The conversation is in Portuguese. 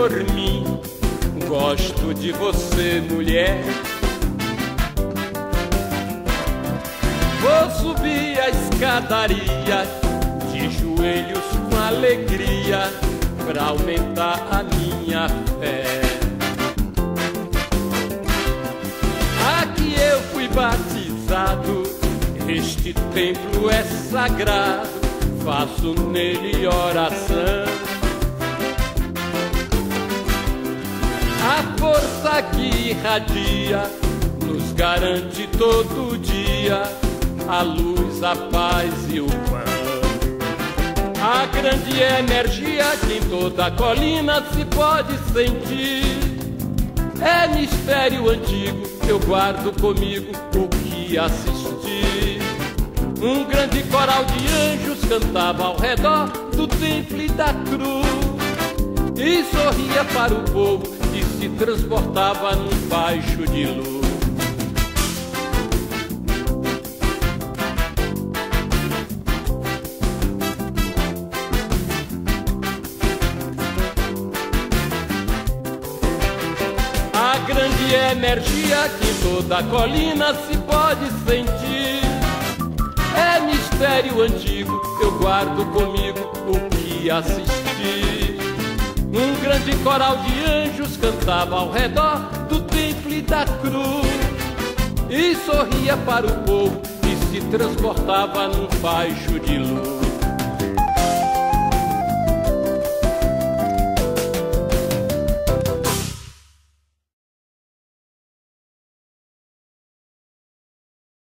por mim. Gosto de você, mulher. Vou subir a escadaria de joelhos com alegria pra aumentar a minha fé. Aqui eu fui batizado, este templo é sagrado, faço nele oração. A força que irradia nos garante todo dia a luz, a paz e o pão. A grande energia que em toda a colina se pode sentir é mistério antigo, eu guardo comigo o que assisti. Um grande coral de anjos cantava ao redor do templo e da cruz e sorria para o povo que se transportava num faixo de luz. A grande energia que em toda a colina se pode sentir é mistério antigo, eu guardo comigo o que assisti. Um grande coral de anjos cantava ao redor do templo e da cruz e sorria para o povo que se transportava num faixo de luz.